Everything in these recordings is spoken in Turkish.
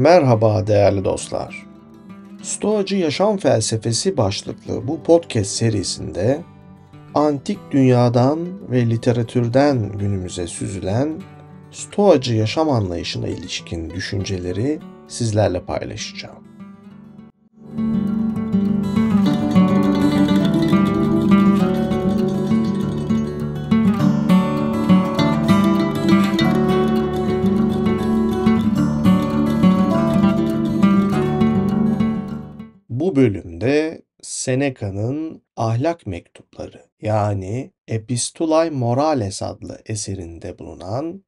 Merhaba değerli dostlar. Stoacı Yaşam Felsefesi başlıklı bu podcast serisinde antik dünyadan ve literatürden günümüze süzülen Stoacı yaşam anlayışına ilişkin düşünceleri sizlerle paylaşacağım. Bu bölümde Seneca'nın Ahlak Mektupları yani Epistulae Morales adlı eserinde bulunan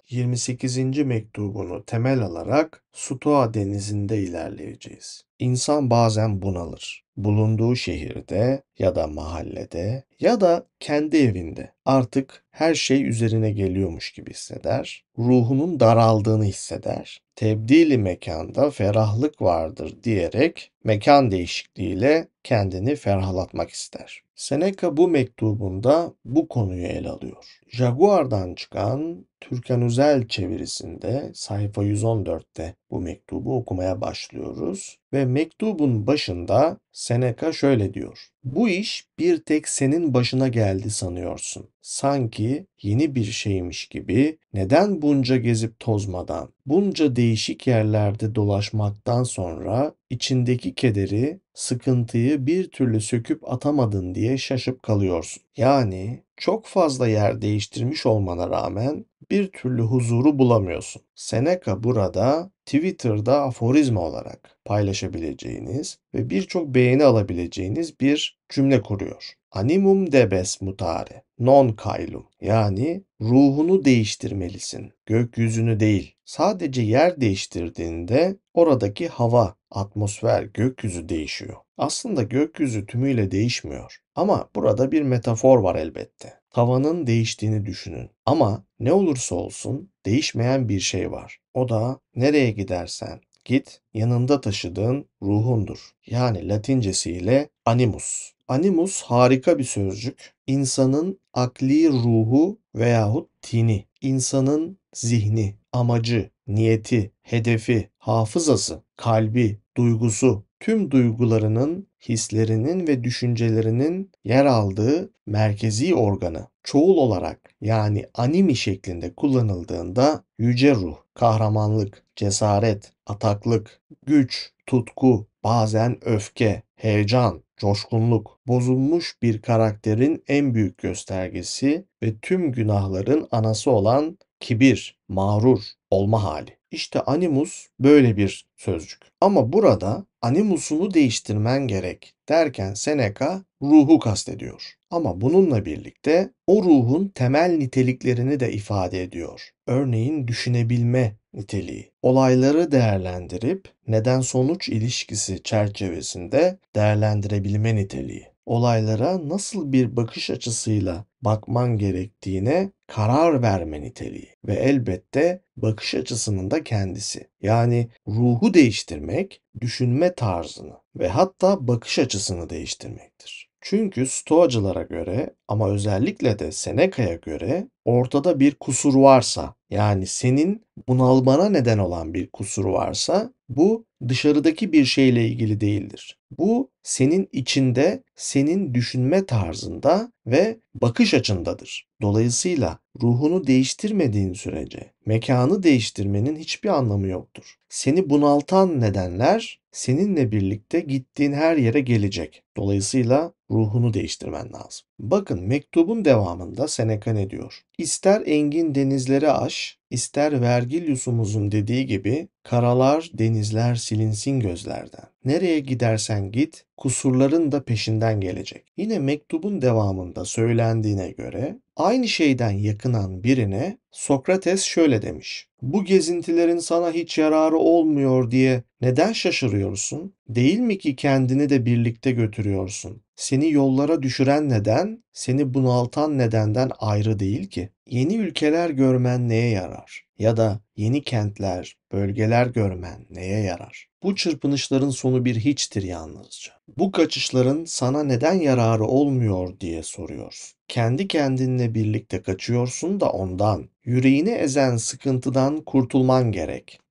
28. mektubunu temel alarak Stoa denizinde ilerleyeceğiz. İnsan bazen bunalır. Bulunduğu şehirde ya da mahallede ya da kendi evinde artık her şey üzerine geliyormuş gibi hisseder. Ruhunun daraldığını hisseder. Tebdili mekanda ferahlık vardır diyerek mekan değişikliğiyle kendini ferahlatmak ister. Seneca bu mektubunda bu konuyu ele alıyor. Jaguar'dan çıkan Türkan Özel çevirisinde sayfa 114'te bu mektubu okumaya başlıyoruz ve mektubun başında Seneca şöyle diyor. Bu iş bir tek senin başına geldi sanıyorsun. Sanki yeni bir şeymiş gibi neden bunca gezip tozmadan, bunca değişik yerlerde dolaşmaktan sonra içindeki kederi, sıkıntıyı bir türlü söküp atamadın diye şaşıp kalıyorsun. Yani çok fazla yer değiştirmiş olmana rağmen bir türlü huzuru bulamıyorsun. Seneca burada Twitter'da aforizma olarak paylaşabileceğiniz ve birçok beğeni alabileceğiniz bir cümle kuruyor. Animum debes mutare, non caelum. Yani ruhunu değiştirmelisin, gökyüzünü değil. Sadece yer değiştirdiğinde oradaki hava, atmosfer, gökyüzü değişiyor. Aslında gökyüzü tümüyle değişmiyor. Ama burada bir metafor var elbette. Havanın değiştiğini düşünün. Ama ne olursa olsun değişmeyen bir şey var. O da nereye gidersen git yanında taşıdığın ruhundur. Yani Latincesiyle animus. Animus harika bir sözcük. İnsanın akli ruhu veyahut tini, insanın zihni, amacı, niyeti, hedefi, hafızası, kalbi, duygusu, tüm duygularının, hislerinin ve düşüncelerinin yer aldığı merkezi organı çoğul olarak yani animi şeklinde kullanıldığında yüce ruh, kahramanlık, cesaret, ataklık, güç, tutku, bazen öfke, heyecan, coşkunluk, bozulmuş bir karakterin en büyük göstergesi ve tüm günahların anası olan kibir, mağrur olma hali. İşte animus böyle bir sözcük. Ama burada animusunu değiştirmen gerek derken Seneca ruhu kastediyor. Ama bununla birlikte o ruhun temel niteliklerini de ifade ediyor. Örneğin düşünebilme niteliği. Olayları değerlendirip neden-sonuç ilişkisi çerçevesinde değerlendirebilme niteliği. Olaylara nasıl bir bakış açısıyla bakman gerektiğine karar verme niteliği ve elbette bakış açısının da kendisi. Yani ruhu değiştirmek, düşünme tarzını ve hatta bakış açısını değiştirmektir. Çünkü Stoacılara göre ama özellikle de Seneca'ya göre ortada bir kusur varsa, yani senin bunalmana neden olan bir kusur varsa bu dışarıdaki bir şeyle ilgili değildir. Bu senin içinde, senin düşünme tarzında ve bakış açındadır. Dolayısıyla ruhunu değiştirmediğin sürece mekanı değiştirmenin hiçbir anlamı yoktur. Seni bunaltan nedenler seninle birlikte gittiğin her yere gelecek. Dolayısıyla ruhunu değiştirmen lazım. Bakın mektubun devamında Seneca ne diyor? İster engin denizleri aş, ister Vergilius'umuzun dediği gibi karalar, denizler silinsin gözlerden. Nereye gidersen git, kusurların da peşinden gelecek. Yine mektubun devamında söylendiğine göre aynı şeyden yakınan birine Sokrates şöyle demiş. Bu gezintilerin sana hiç yararı olmuyor diye neden şaşırıyorsun? Değil mi ki kendini de birlikte götürüyorsun? Seni yollara düşüren neden, seni bunaltan nedenden ayrı değil ki. Yeni ülkeler görmen neye yarar? Ya da yeni kentler, bölgeler görmen neye yarar? Bu çırpınışların sonu bir hiçtir yalnızca. Bu kaçışların sana neden yararı olmuyor diye soruyorsun. Kendi kendinle birlikte kaçıyorsun da ondan. Yüreğini ezen sıkıntıdan kurtulman gerek.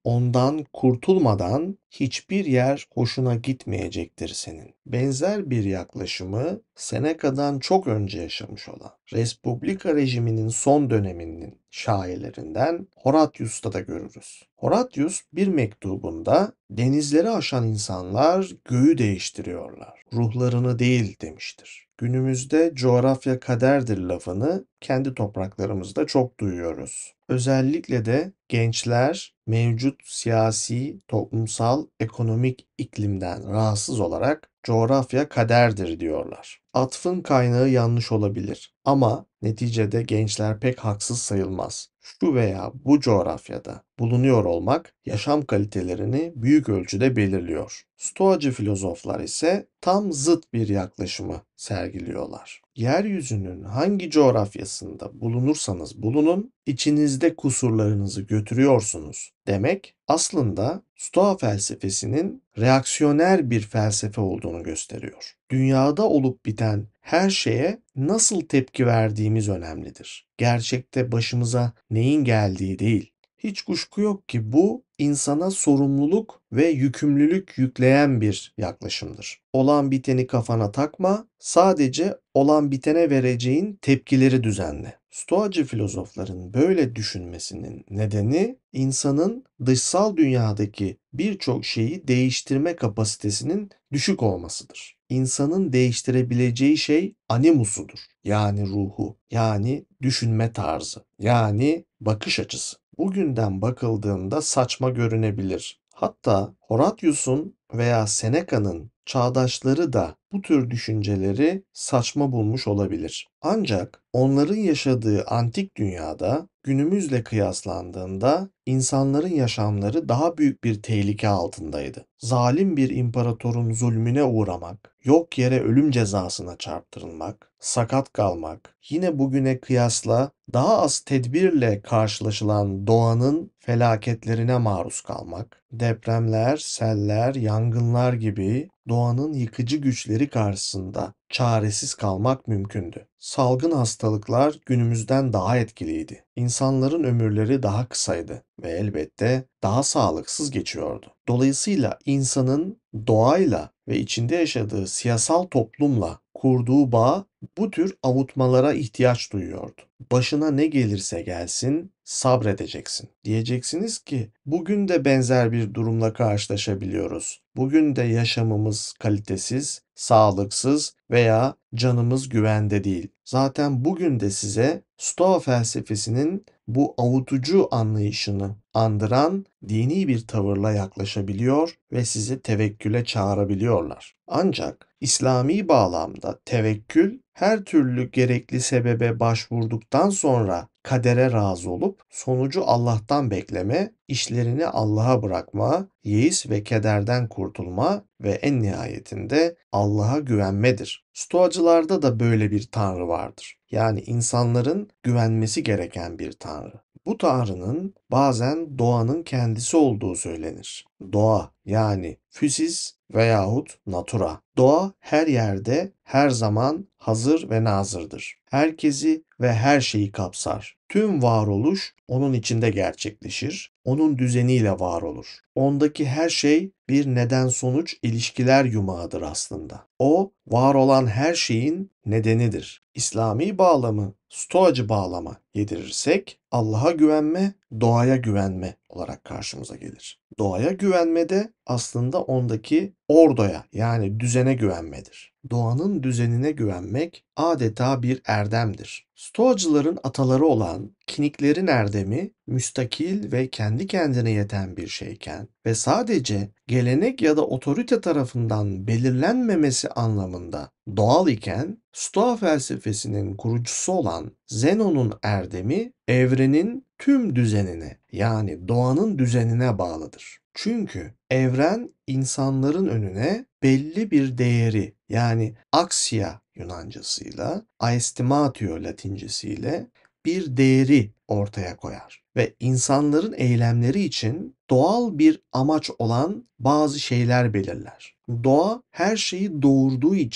Ondan kurtulmadan hiçbir yer hoşuna gitmeyecektir senin. Benzer bir yaklaşımı Seneca'dan çok önce yaşamış olan Respublika rejiminin son döneminin şairlerinden Horatius'ta da görürüz. Horatius bir mektubunda denizleri aşan insanlar göğü değiştiriyorlar, ruhlarını değil demiştir. Günümüzde coğrafya kaderdir lafını kendi topraklarımızda çok duyuyoruz. Özellikle de gençler mevcut siyasi, toplumsal, ekonomik iklimden rahatsız olarak coğrafya kaderdir diyorlar. Atfın kaynağı yanlış olabilir ama neticede gençler pek haksız sayılmaz. Şu veya bu coğrafyada bulunuyor olmak yaşam kalitelerini büyük ölçüde belirliyor. Stoacı filozoflar ise tam zıt bir yaklaşımı sergiliyorlar. Yeryüzünün hangi coğrafyasında bulunursanız bulunun, içinizde kusurlarınızı götürüyorsunuz demek aslında Stoa felsefesinin reaksiyoner bir felsefe olduğunu gösteriyor. Dünyada olup biten her şeye nasıl tepki verdiğimiz önemlidir. Gerçekte başımıza neyin geldiği değil. Hiç kuşku yok ki bu insana sorumluluk ve yükümlülük yükleyen bir yaklaşımdır. Olan biteni kafana takma, sadece olan bitene vereceğin tepkileri düzenle. Stoacı filozofların böyle düşünmesinin nedeni insanın dışsal dünyadaki birçok şeyi değiştirme kapasitesinin düşük olmasıdır. İnsanın değiştirebileceği şey animusudur. Yani ruhu, yani düşünme tarzı, yani bakış açısı. Bugünden bakıldığında saçma görünebilir. Hatta Horatius'un veya Seneca'nın çağdaşları da bu tür düşünceleri saçma bulmuş olabilir. Ancak onların yaşadığı antik dünyada günümüzle kıyaslandığında insanların yaşamları daha büyük bir tehlike altındaydı. Zalim bir imparatorun zulmüne uğramak, yok yere ölüm cezasına çarptırılmak, sakat kalmak, yine bugüne kıyasla daha az tedbirle karşılaşılan doğanın felaketlerine maruz kalmak, depremler, seller, yangınlar gibi doğanın yıkıcı güçleri karşısında çaresiz kalmak mümkündü. Salgın hastalıklar günümüzden daha etkiliydi. İnsanların ömürleri daha kısaydı ve elbette daha sağlıksız geçiyordu. Dolayısıyla insanın doğayla ve içinde yaşadığı siyasal toplumla kurduğu bağ bu tür avutmalara ihtiyaç duyuyordu. Başına ne gelirse gelsin sabredeceksin. Diyeceksiniz ki bugün de benzer bir durumla karşılaşabiliyoruz. Bugün de yaşamımız kalitesiz, sağlıksız veya canımız güvende değil. Zaten bugün de size Stoa felsefesinin bu avutucu anlayışını andıran dini bir tavırla yaklaşabiliyor ve sizi tevekküle çağırabiliyorlar. Ancak İslami bağlamda tevekkül her türlü gerekli sebebe başvurduktan sonra kadere razı olup sonucu Allah'tan bekleme, işlerini Allah'a bırakma, yeis ve kederden kurtulma ve en nihayetinde Allah'a güvenmedir. Stoacılarda da böyle bir tanrı vardır. Yani insanların güvenmesi gereken bir tanrı. Bu tanrının bazen doğanın kendisi olduğu söylenir. Doğa yani physis veyahut natura. Doğa her yerde, her zaman hazır ve nazırdır. Herkesi ve her şeyi kapsar. Tüm varoluş onun içinde gerçekleşir. Onun düzeniyle var olur. Ondaki her şey bir neden-sonuç ilişkiler yumağıdır aslında. O, var olan her şeyin nedenidir. İslami bağlamı, Stoacı bağlama yedirirsek Allah'a güvenme, doğaya güvenme olarak karşımıza gelir. Doğaya güvenme de aslında ondaki ordoya yani düzene güvenmedir. Doğanın düzenine güvenmek adeta bir erdemdir. Stoacıların ataları olan Kiniklerin erdemi müstakil ve kendi kendine yeten bir şeyken ve sadece gelenek ya da otorite tarafından belirlenmemesi anlamında doğal iken Stoa felsefesinin kurucusu olan Zenon'un erdemi evrenin tüm düzenine yani doğanın düzenine bağlıdır. Çünkü evren insanların önüne belli bir değeri yani aksia Yunancasıyla, aestimatio Latincesiyle bir değeri ortaya koyar ve insanların eylemleri için doğal bir amaç olan bazı şeyler belirler. Doğa her şeyi doğurduğu için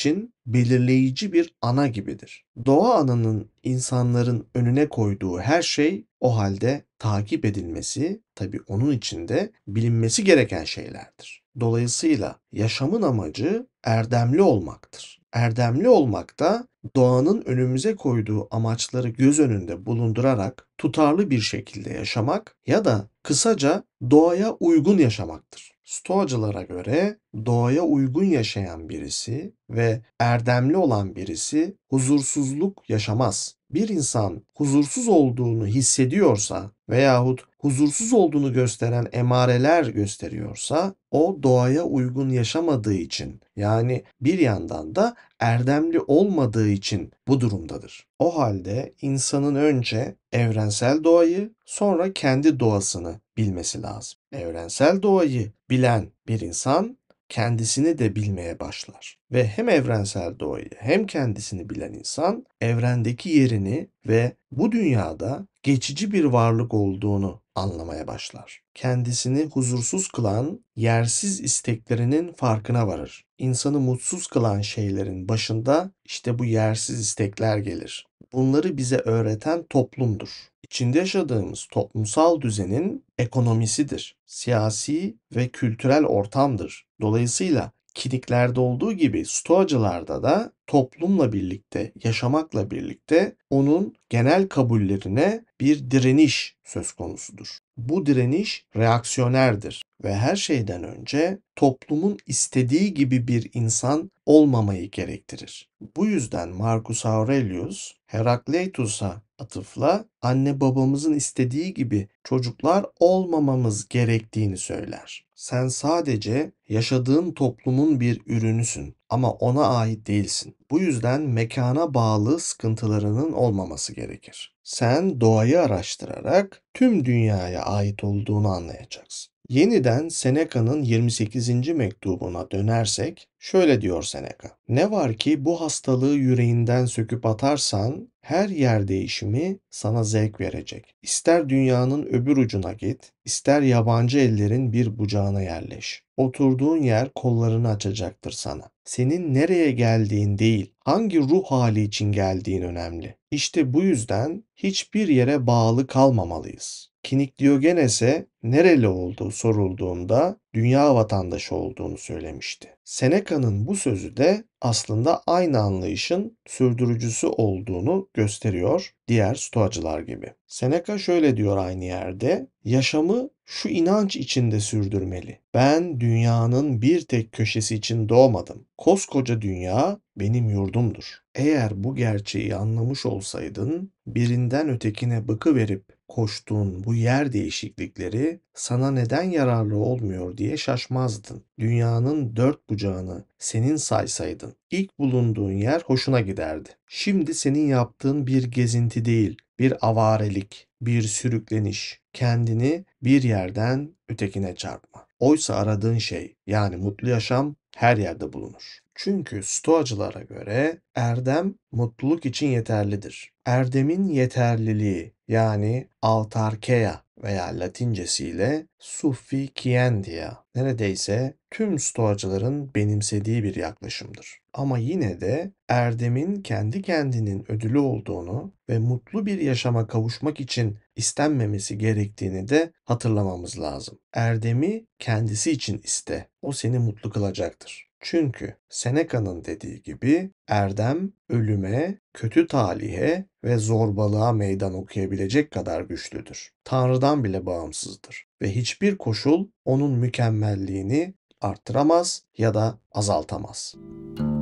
belirleyici bir ana gibidir. Doğa ananın insanların önüne koyduğu her şey o halde takip edilmesi, tabii onun içinde bilinmesi gereken şeylerdir. Dolayısıyla yaşamın amacı erdemli olmaktır. Erdemli olmak da doğanın önümüze koyduğu amaçları göz önünde bulundurarak tutarlı bir şekilde yaşamak ya da kısaca doğaya uygun yaşamaktır. Stoacılara göre doğaya uygun yaşayan birisi ve erdemli olan birisi huzursuzluk yaşamaz. Bir insan huzursuz olduğunu hissediyorsa veyahut huzursuz olduğunu gösteren emareler gösteriyorsa o doğaya uygun yaşamadığı için, yani bir yandan da erdemli olmadığı için bu durumdadır. O halde insanın önce evrensel doğayı, sonra kendi doğasını bilmesi lazım. Evrensel doğayı bilen bir insan kendisini de bilmeye başlar. Ve hem evrensel doğayı hem kendisini bilen insan evrendeki yerini ve bu dünyada geçici bir varlık olduğunu anlamaya başlar. Kendisini huzursuz kılan yersiz isteklerinin farkına varır. İnsanı mutsuz kılan şeylerin başında işte bu yersiz istekler gelir. Bunları bize öğreten toplumdur. İçinde yaşadığımız toplumsal düzenin ekonomisidir. Siyasi ve kültürel ortamdır. Dolayısıyla Kiniklerde olduğu gibi Stoacılarda da toplumla birlikte, yaşamakla birlikte onun genel kabullerine bir direniş söz konusudur. Bu direniş reaksiyonerdir ve her şeyden önce toplumun istediği gibi bir insan olmamayı gerektirir. Bu yüzden Marcus Aurelius Herakleitus'a atıfla anne babamızın istediği gibi çocuklar olmamamız gerektiğini söyler. Sen sadece yaşadığın toplumun bir ürünüsün ama ona ait değilsin. Bu yüzden mekana bağlı sıkıntılarının olmaması gerekir. Sen doğayı araştırarak tüm dünyaya ait olduğunu anlayacaksın. Yeniden Seneca'nın 28. mektubuna dönersek şöyle diyor Seneca: "Ne var ki bu hastalığı yüreğinden söküp atarsan her yer değişimi sana zevk verecek. İster dünyanın öbür ucuna git, ister yabancı ellerin bir bucağına yerleş. Oturduğun yer kollarını açacaktır sana. Senin nereye geldiğin değil, hangi ruh hali için geldiğin önemli. İşte bu yüzden hiçbir yere bağlı kalmamalıyız." Kinik Diogenes'e nereli olduğu sorulduğunda dünya vatandaşı olduğunu söylemişti. Seneca'nın bu sözü de aslında aynı anlayışın sürdürücüsü olduğunu gösteriyor diğer Stoacılar gibi. Seneca şöyle diyor aynı yerde: "Yaşamı şu inanç içinde sürdürmeli. Ben dünyanın bir tek köşesi için doğmadım. Koskoca dünya benim yurdumdur." Eğer bu gerçeği anlamış olsaydın, birinden ötekine bıkıverip koştuğun bu yer değişiklikleri sana neden yararlı olmuyor diye şaşmazdın. Dünyanın dört bucağını senin saysaydın, ilk bulunduğun yer hoşuna giderdi. Şimdi senin yaptığın bir gezinti değil, bir avarelik, bir sürükleniş, kendini bir yerden ötekine çarpma. Oysa aradığın şey, yani mutlu yaşam her yerde bulunur. Çünkü Stoacılara göre erdem mutluluk için yeterlidir. Erdemin yeterliliği, yani autarkeia veya Latincesiyle sufficientia, neredeyse tüm Stoacıların benimsediği bir yaklaşımdır. Ama yine de erdemin kendi kendinin ödülü olduğunu ve mutlu bir yaşama kavuşmak için istenmemesi gerektiğini de hatırlamamız lazım. Erdemi kendisi için iste. O seni mutlu kılacaktır. Çünkü Seneca'nın dediği gibi erdem ölüme, kötü talihe ve zorbalığa meydan okuyabilecek kadar güçlüdür. Tanrı'dan bile bağımsızdır ve hiçbir koşul onun mükemmelliğini arttıramaz ya da azaltamaz.